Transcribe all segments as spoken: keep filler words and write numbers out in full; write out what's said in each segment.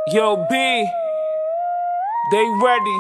Yo, B, they ready.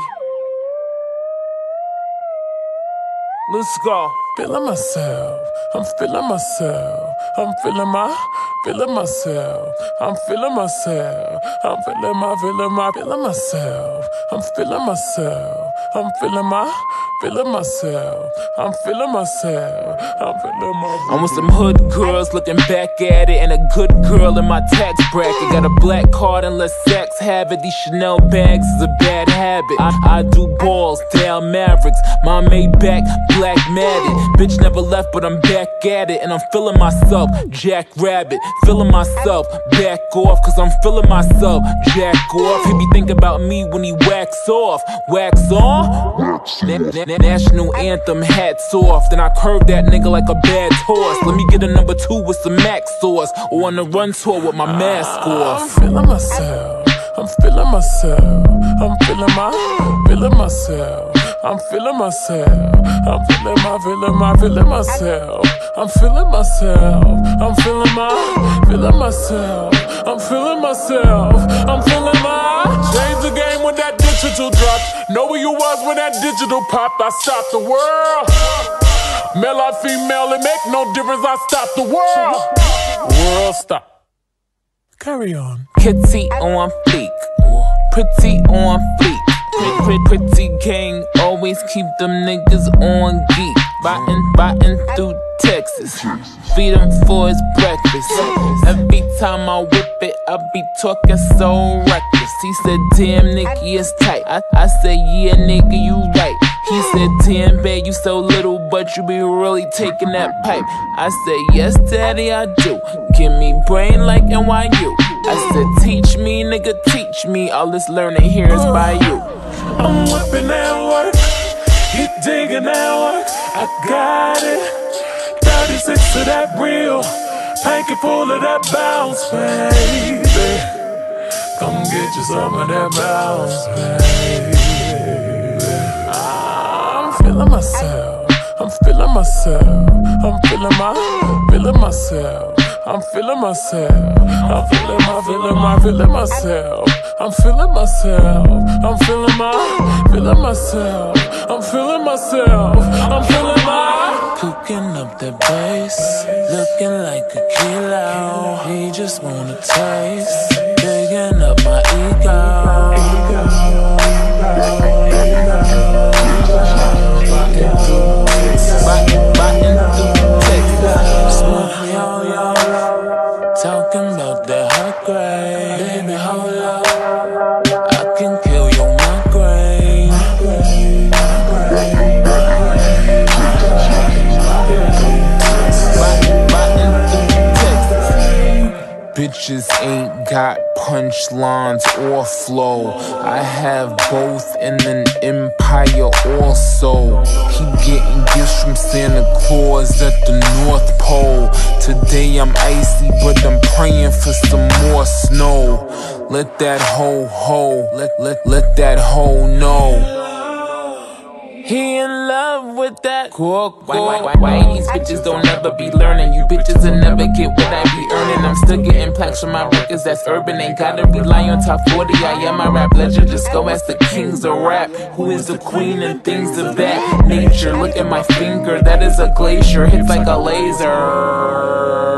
Let's go. Feeling myself, I'm feeling myself, I'm feeling my, feeling myself, I'm feeling myself, I'm feeling my, feeling my, feeling myself, I'm feeling myself, I'm feeling my, feeling myself, I'm feeling myself, I'm feeling my. I'm with some hood girls looking back at it, and a good girl in my tax bracket. Got a black card and let sex have it. These Chanel bags is a bad habit. I, I do balls, Dal Mavericks, my Maybach, black matted. Bitch never left, but I'm back at it, and I'm feeling myself, Jack Rabbit. Feeling myself, back off, cause I'm feeling myself, Jack off. He be thinking about me when he wax off. Wax on? Na na National anthem, hats off. Then I curve that nigga like a bad horse. Let me get a number two with some max sauce, or on a run tour with my mask off. I'm feeling myself, I'm feeling myself, I'm feeling my, feeling myself, I'm feeling myself, I'm feeling my, feeling my, feeling myself, I'm feeling myself, I'm feeling my, feeling myself, I'm feeling myself, I'm feeling my. Change the game when that digital dropped. Know where you was when that digital popped. I stopped the world. Male or female, it make no difference. I stopped the world. World stop. Carry on. Kitty on fleek, pretty on fleek. Pretty, pretty gang, always keep them niggas on geek. Biting, biting through Texas, feed him for his breakfast. Every time I whip it, I be talking so reckless. He said, damn, Nicki, it's tight. I, I said, yeah, nigga, you right. He said, damn, babe, you so little, but you be really taking that pipe. I said, yes, daddy, I do. Give me brain like N Y U. I said, teach me, nigga, teach me. All this learning here is by you. I'm whipping that work, he digging that work. I got it. thirty-six of that real, pinky full of that bounce, baby. Come get you some of that bounce, baby. I'm feeling myself, I'm feeling myself, I'm feeling my, feeling myself, I'm feeling myself, I'm feeling my, feeling my, feeling myself, I'm feeling myself, I'm feeling my, feeling myself, I'm feeling myself, I'm feeling my. Cooking up the bass, looking like a kilo. He just wanna taste, digging up my ego. Biting through Texas, smoking yo-yo, talking about that hot grade. Baby, hold up, I can kill your migraine. Bitches ain't got punchlines or flow. I have both in an empire also. Keep getting gifts from Santa Claus at the North Pole. Today I'm icy, but I'm praying for some more snow. Let that hoe ho, let, let, let that hoe know. He in love with that cook. Why, why, why, why these bitches don't ever be learning? You bitches will never get what I be earning. I'm still getting plaques from my records that's urban. Ain't gotta rely on top forty. I am my rap legend. Just go ask the kings of rap. Who is the queen and things of that nature? Look at my finger, that is a glacier. Hits like a laser.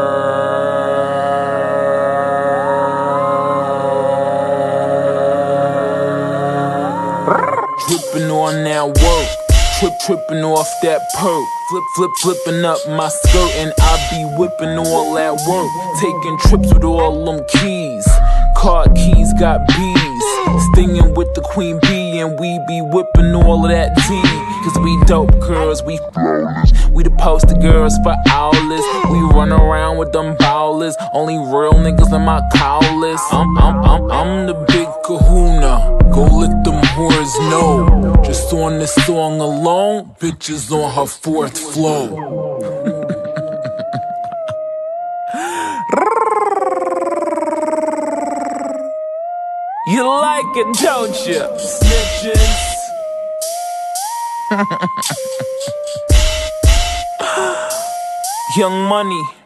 Dripping on that work, trip tripping off that perk, flip flip flipping up my skirt, and I be whipping all that work, taking trips with all them keys. Car keys got bees, stinging with the queen bee, and we be whipping all of that tea. Cause we dope girls, we flawless. We the poster girls for owlets. We run around with them bowlers. Only real niggas in my cowlers. I'm, I'm, I'm, I'm the big kahuna. Go let them whores know. Just on this song alone, bitches on her fourth flow. You like it, don't you? Snitches. Young Money.